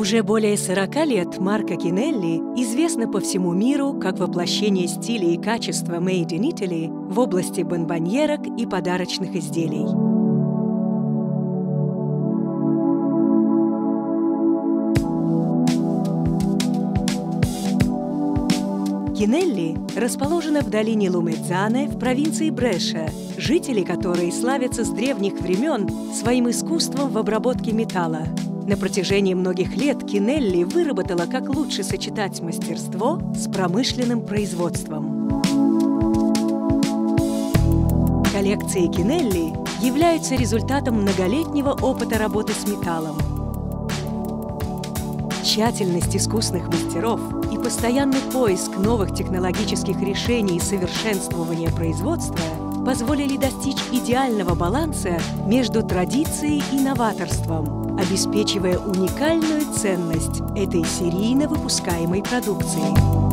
Уже более 40 лет марка Кинелли известна по всему миру как воплощение стиля и качества Made in Italy в области бонбоньерок и подарочных изделий. Кинелли расположена в долине Лумедзане в провинции Бреша, жители которой славятся с древних времен своим искусством в обработке металла. На протяжении многих лет Кинелли выработала, как лучше сочетать мастерство с промышленным производством. Коллекции Кинелли являются результатом многолетнего опыта работы с металлом. Тщательность искусных мастеров и постоянный поиск новых технологических решений и совершенствования производства позволили достичь идеального баланса между традицией и новаторством, обеспечивая уникальную ценность этой серийно выпускаемой продукции.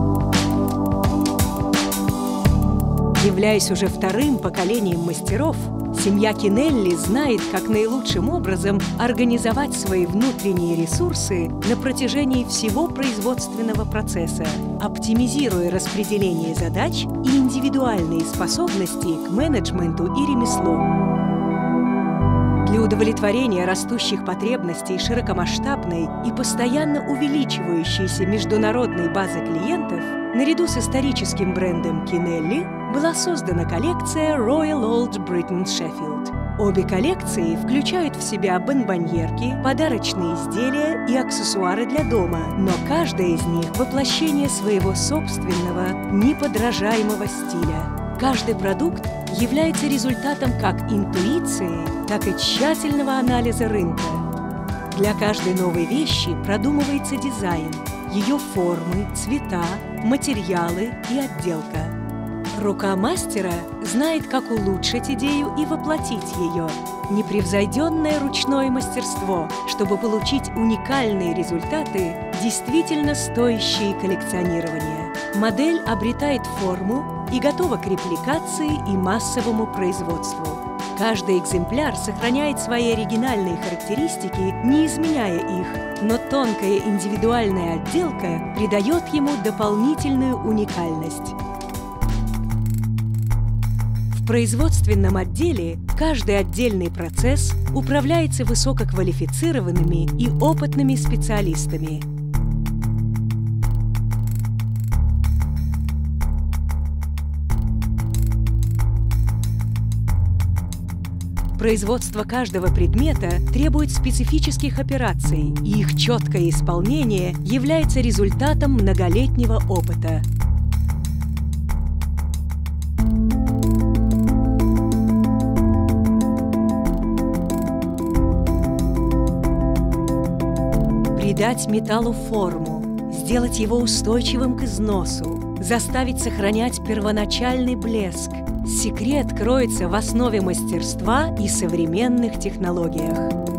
Являясь уже вторым поколением мастеров, семья Кинелли знает, как наилучшим образом организовать свои внутренние ресурсы на протяжении всего производственного процесса, оптимизируя распределение задач и индивидуальные способности к менеджменту и ремеслу. Для удовлетворения растущих потребностей широкомасштабной и постоянно увеличивающейся международной базы клиентов, наряду с историческим брендом Кинелли была создана коллекция Royal Old Britain Sheffield. Обе коллекции включают в себя бонбоньерки, подарочные изделия и аксессуары для дома, но каждая из них – воплощение своего собственного, неподражаемого стиля. Каждый продукт является результатом как интуиции, так и тщательного анализа рынка. Для каждой новой вещи продумывается дизайн, ее формы, цвета, материалы и отделка. Рука мастера знает, как улучшить идею и воплотить ее. Непревзойденное ручное мастерство, чтобы получить уникальные результаты, действительно стоящие коллекционирования. Модель обретает форму и готова к репликации и массовому производству. Каждый экземпляр сохраняет свои оригинальные характеристики, не изменяя их, но тонкая индивидуальная отделка придает ему дополнительную уникальность. В производственном отделе каждый отдельный процесс управляется высококвалифицированными и опытными специалистами. Производство каждого предмета требует специфических операций, и их четкое исполнение является результатом многолетнего опыта. Придать металлу форму, сделать его устойчивым к износу, заставить сохранять первоначальный блеск. Секрет кроется в основе мастерства и современных технологиях.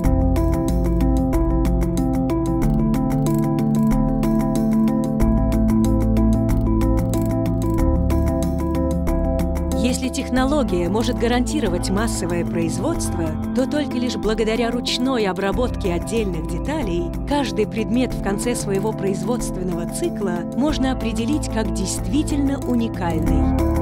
Если технология может гарантировать массовое производство, то только лишь благодаря ручной обработке отдельных деталей каждый предмет в конце своего производственного цикла можно определить как действительно уникальный.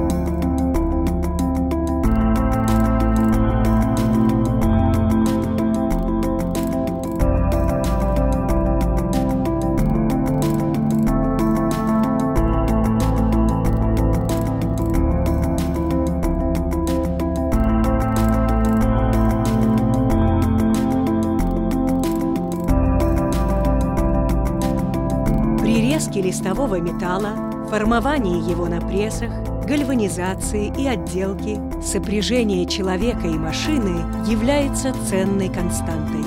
Листового металла, формовании его на прессах, гальванизации и отделки, сопряжение человека и машины является ценной константой.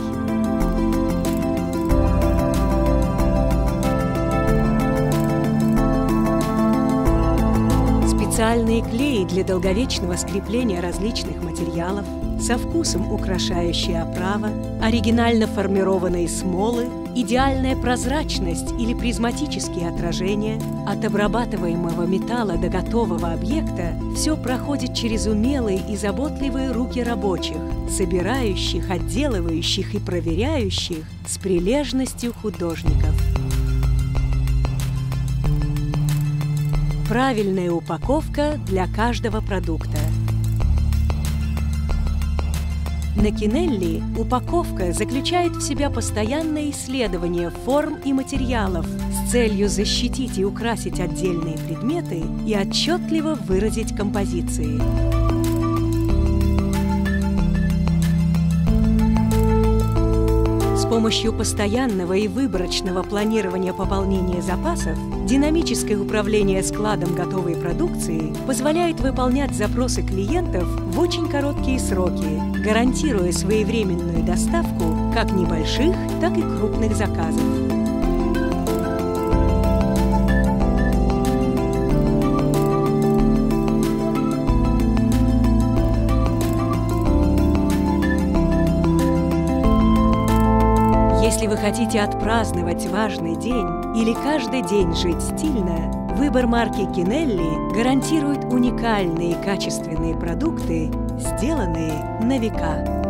специальные клеи для долговечного скрепления различных материалов, со вкусом украшающие оправа, оригинально формированные смолы, идеальная прозрачность или призматические отражения. От обрабатываемого металла до готового объекта все проходит через умелые и заботливые руки рабочих, собирающих, отделывающих и проверяющих с прилежностью художников. Правильная упаковка для каждого продукта. На Кинелли упаковка заключает в себя постоянное исследование форм и материалов с целью защитить и украсить отдельные предметы и отчетливо выразить композиции. С помощью постоянного и выборочного планирования пополнения запасов динамическое управление складом готовой продукции позволяет выполнять запросы клиентов в очень короткие сроки, гарантируя своевременную доставку как небольших, так и крупных заказов. Если вы хотите отпраздновать важный день или каждый день жить стильно, выбор марки Кинелли гарантирует уникальные качественные продукты, сделанные на века.